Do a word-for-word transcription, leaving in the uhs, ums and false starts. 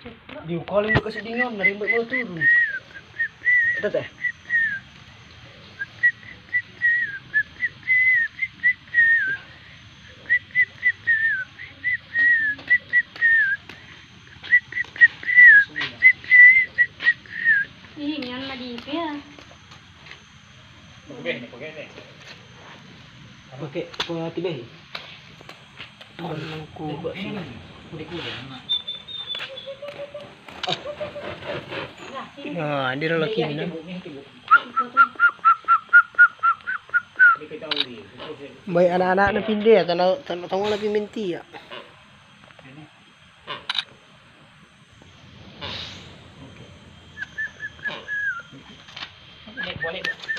Di kalau mau kasih dingin, dari mbak mau turun. Ada teh. Ih, nyan lagi ya. Pakai nih, pakai nih. Pakai apa tiba? Orang kuba sih. Kuda kuda nak. Nah, dia lagi ni. Baik anak-anak na pindah ya, tanah tanah tahu lebih minti ya. Boleh, boleh.